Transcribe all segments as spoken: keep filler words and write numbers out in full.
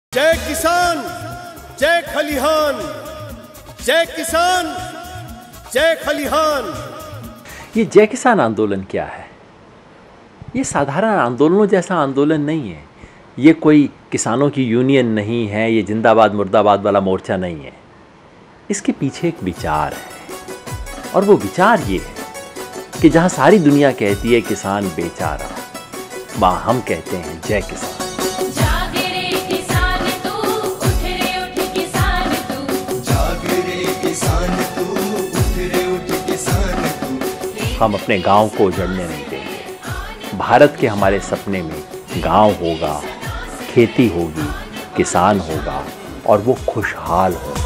जय किसान, जय खलिहान, जय किसान, जय खलिहान। ये जय किसान आंदोलन क्या है? ये साधारण आंदोलनों जैसा आंदोलन नहीं है। ये कोई किसानों की यूनियन नहीं है। ये जिंदाबाद मुर्दाबाद वाला मोर्चा नहीं है। इसके पीछे एक विचार है, और वो विचार ये है कि जहाँ सारी दुनिया कहती है किसान बेचारा, वहाँ हम कहते हैं जय किसान। हम अपने गांव को उजड़ने नहीं देंगे। भारत के हमारे सपने में गांव होगा, खेती होगी, किसान होगा और वो खुशहाल होंगे।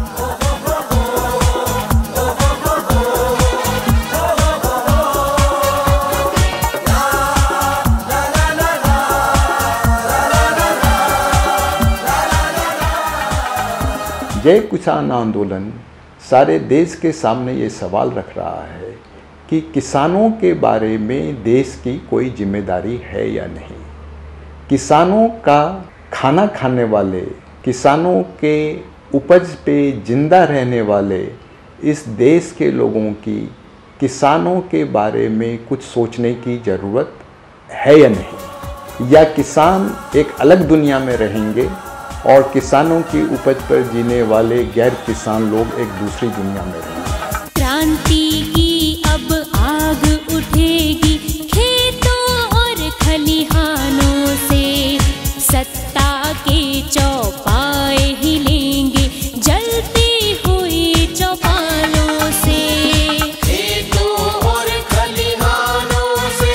जय किसान आंदोलन सारे देश के सामने ये सवाल रख रहा है कि किसानों के बारे में देश की कोई जिम्मेदारी है या नहीं। किसानों का खाना खाने वाले, किसानों के उपज पे जिंदा रहने वाले इस देश के लोगों की किसानों के बारे में कुछ सोचने की ज़रूरत है या नहीं, या किसान एक अलग दुनिया में रहेंगे और किसानों की उपज पर जीने वाले गैर किसान लोग एक दूसरी दुनिया में रहेंगे। क्रांति की अब आग उठेगी खेतों और खलिहानों से, सत्ता के चौपाए हिलेंगे जलती हुई चौपालों से। खेतों और खलिहानों से,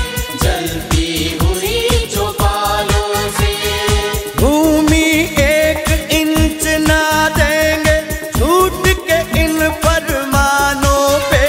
जलती हुई चौपालों से। भूमि एक इंच ना देंगे झूठ के इन फरमानों पे,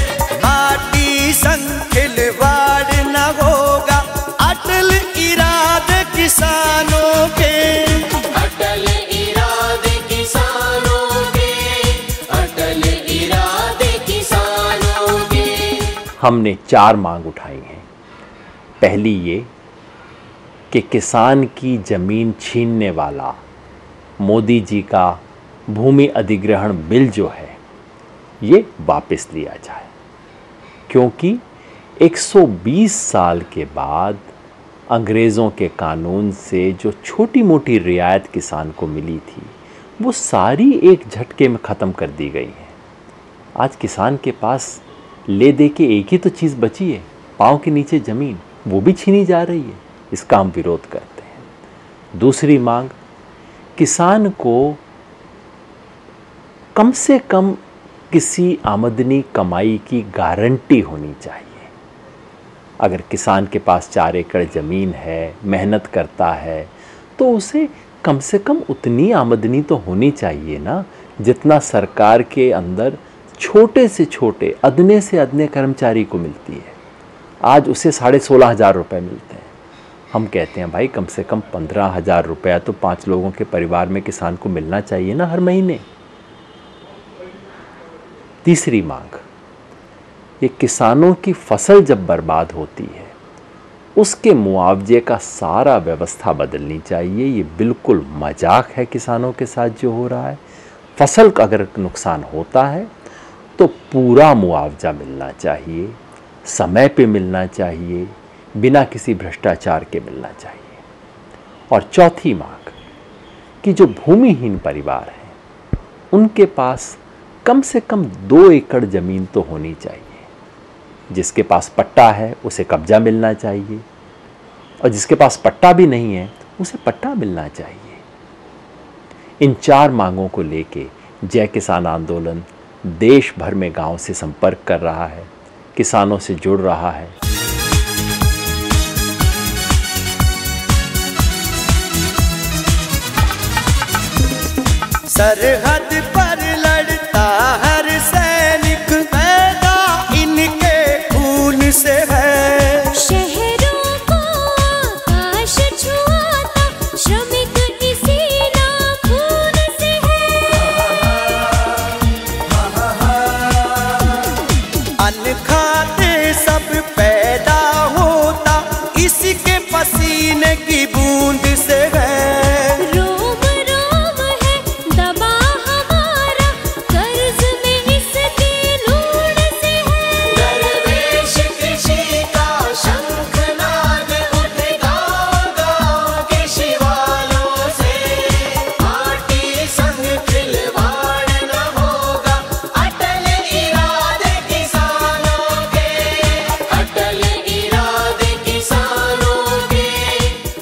माटी संग खिलवाड़ न होगा अटल इरादे किसानों के। अटल इरादे किसानों के, अटल इरादे किसानों के। हमने चार मांग उठाई हैं। पहली ये कि किसान की ज़मीन छीनने वाला मोदी जी का भूमि अधिग्रहण बिल जो है ये वापस लिया जाए, क्योंकि एक सौ बीस साल के बाद अंग्रेज़ों के कानून से जो छोटी मोटी रियायत किसान को मिली थी वो सारी एक झटके में ख़त्म कर दी गई है। आज किसान के पास ले दे के एक ही तो चीज़ बची है, पाँव के नीचे ज़मीन, वो भी छीनी जा रही है। इसका हम विरोध करते हैं। दूसरी मांग, किसान को कम से कम किसी आमदनी कमाई की गारंटी होनी चाहिए। अगर किसान के पास चार एकड़ ज़मीन है, मेहनत करता है, तो उसे कम से कम उतनी आमदनी तो होनी चाहिए ना जितना सरकार के अंदर छोटे से छोटे, अदने से अदने कर्मचारी को मिलती है। आज उसे साढ़े सोलह हज़ार रुपये मिलते हैं। हम कहते हैं भाई कम से कम पंद्रह हज़ार रुपया तो पाँच लोगों के परिवार में किसान को मिलना चाहिए ना हर महीने। तीसरी मांग, ये किसानों की फसल जब बर्बाद होती है उसके मुआवजे का सारा व्यवस्था बदलनी चाहिए। ये बिल्कुल मजाक है किसानों के साथ जो हो रहा है। फसल का अगर नुकसान होता है तो पूरा मुआवजा मिलना चाहिए, समय पे मिलना चाहिए, बिना किसी भ्रष्टाचार के मिलना चाहिए। और चौथी मांग कि जो भूमिहीन परिवार हैं उनके पास कम से कम दो एकड़ ज़मीन तो होनी चाहिए। जिसके पास पट्टा है उसे कब्जा मिलना चाहिए, और जिसके पास पट्टा भी नहीं है उसे पट्टा मिलना चाहिए। इन चार मांगों को लेके जय किसान आंदोलन देश भर में गांव से संपर्क कर रहा है, किसानों से जुड़ रहा है। सरहद पर लड़ता हर सैनिक पैदा इनके खून से है। शहरों को आकाश छुआता श्रमिक इसी नाखून से है। अन्न खाते सब पैदा होता इसके पसीने की बूंद से है। रो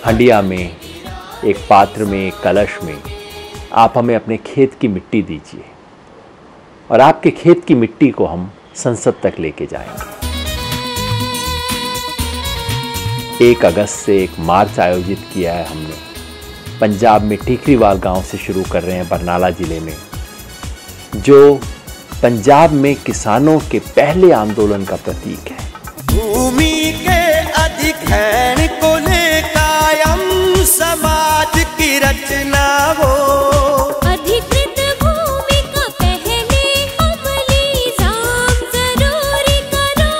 हंडिया में, एक पात्र में, एक कलश में आप हमें अपने खेत की मिट्टी दीजिए और आपके खेत की मिट्टी को हम संसद तक लेके जाएंगे। एक अगस्त से एक मार्च आयोजित किया है हमने। पंजाब में ठीकरीवाल गांव से शुरू कर रहे हैं, बरनाला जिले में, जो पंजाब में किसानों के पहले आंदोलन का प्रतीक है। भूमि के अधिग्रहण को ले कायम समाज की रचना हो। अधिकृत भूमि का पहले अमली जाम जरूरी करो।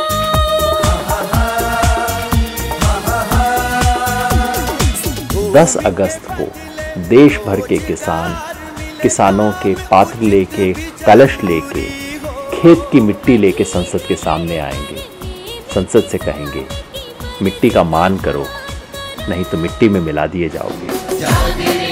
दस अगस्त को देश भर के किसान किसानों के पात्र लेके, कलश लेके, खेत की मिट्टी लेके संसद के सामने आएंगे। संसद से कहेंगे मिट्टी का मान करो, नहीं तो मिट्टी में मिला दिए जाओगे।